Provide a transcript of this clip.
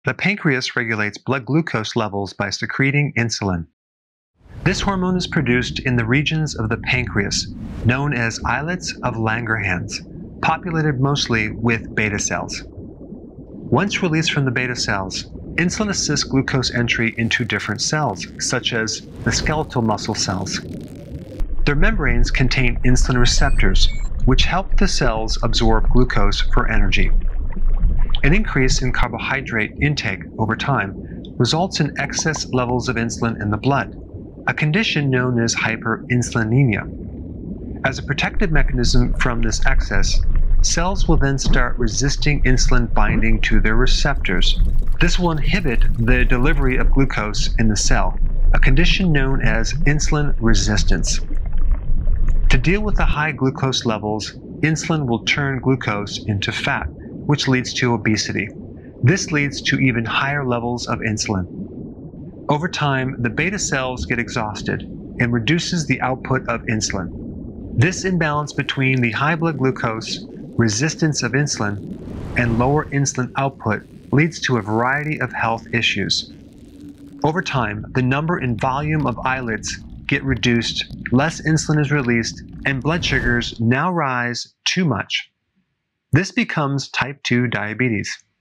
The pancreas regulates blood glucose levels by secreting insulin. This hormone is produced in the regions of the pancreas, known as islets of Langerhans, populated mostly with beta cells. Once released from the beta cells, insulin assists glucose entry into different cells, such as the skeletal muscle cells. Their membranes contain insulin receptors, which help the cells absorb glucose for energy. An increase in carbohydrate intake over time results in excess levels of insulin in the blood, a condition known as hyperinsulinemia. As a protective mechanism from this excess, cells will then start resisting insulin binding to their receptors. This will inhibit the delivery of glucose in the cell, a condition known as insulin resistance. To deal with the high glucose levels, insulin will turn glucose into fat, which leads to obesity. This leads to even higher levels of insulin. Over time, the beta cells get exhausted and reduces the output of insulin. This imbalance between the high blood glucose, resistance of insulin, and lower insulin output leads to a variety of health issues. Over time, the number and volume of islets get reduced, less insulin is released, and blood sugars now rise too much. This becomes type 2 diabetes.